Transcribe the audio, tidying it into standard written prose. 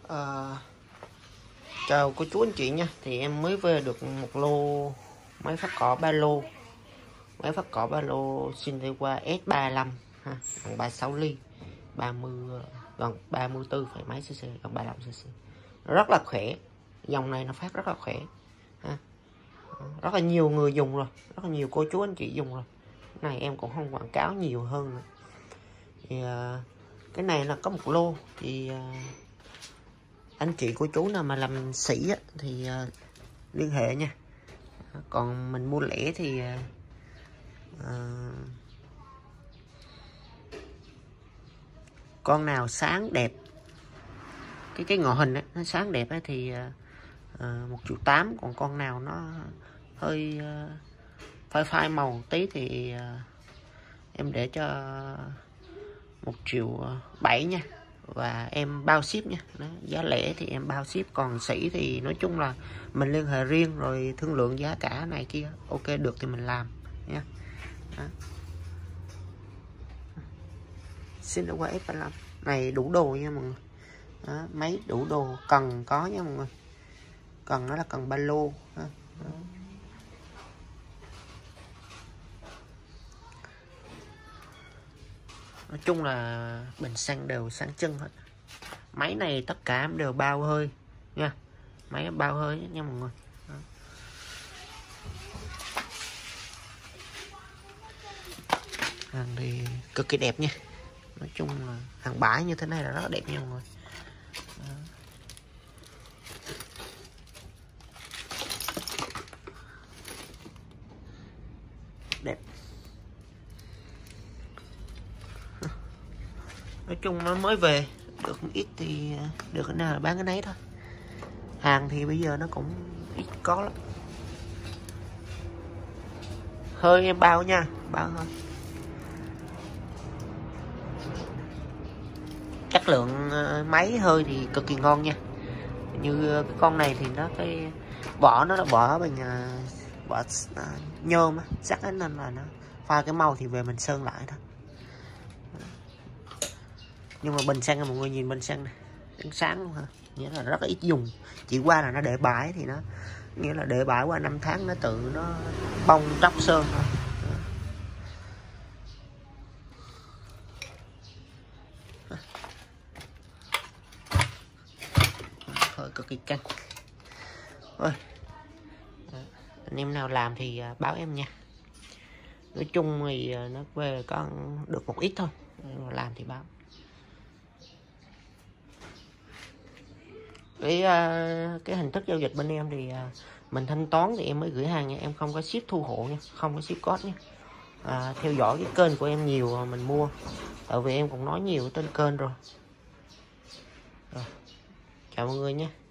Ờ, Chào cô chú anh chị nha. Thì em mới về được một lô máy phát cỏ ba lô. Máy phát cỏ ba lô Sintewa S35 ha, bằng 36 ly, 30 gần 34 phẩy mấy cc, gần 35 cc. Rất là khỏe. Dòng này nó phát rất là khỏe ha. Rất là nhiều người dùng rồi, rất là nhiều cô chú anh chị dùng rồi. Cái này em cũng không quảng cáo nhiều hơn nữa. Thì cái này là có một lô thì anh chị cô chú nào mà làm sỉ á, thì liên hệ nha. Còn mình mua lẻ thì con nào sáng đẹp, cái ngoại hình ấy, nó sáng đẹp ấy, thì 1,8 triệu. Còn con nào nó hơi phai phai màu tí thì em để cho 1,7 triệu nha. Và em bao ship nha. Đó, giá lẻ thì em bao ship, còn sỉ thì nói chung là mình liên hệ riêng rồi thương lượng giá cả này kia, ok được thì mình làm nha. Đó. Sintewa S35 này đủ đồ nha mọi người. Đó, máy đủ đồ, cần có nha mọi người. Cần nó là cần ba lô. Đó. Đó. Nói chung là bình xăng đều sáng chân hết. Máy này tất cả em đều bao hơi nha. Máy bao hơi nha mọi người. Đó. Hàng thì cực kỳ đẹp nha. Nói chung là hàng bãi như thế này là rất là đẹp nha mọi người. Đó. Đẹp. Nói chung nó mới về được một ít thì được cái nào là bán cái nấy thôi. Hàng thì bây giờ nó cũng ít có lắm. Hơi em bao nha, bao thôi. Chất lượng máy hơi thì cực kỳ ngon nha. Như cái con này thì nó cái vỏ nó là vỏ bằng vỏ nhôm á, chắc nên là nó pha cái màu thì về mình sơn lại thôi. Nhưng mà bình xăng, mọi người nhìn bình xăng này, sáng luôn ha, nghĩa là rất là ít dùng. Chỉ qua là nó để bãi thì nó nghĩa là để bãi qua 5 tháng nó tự nó bong tróc sơn thôi. Thôi cực kỳ căng. Thôi anh em nào làm thì báo em nha. Nói chung thì nó về có được một ít thôi, làm thì báo. Cái hình thức giao dịch bên em thì mình thanh toán thì em mới gửi hàng nha, em không có ship thu hộ nha, không có ship code nha. Theo dõi cái kênh của em nhiều mình mua, tại vì em cũng nói nhiều trên kênh rồi. Chào mọi người nha.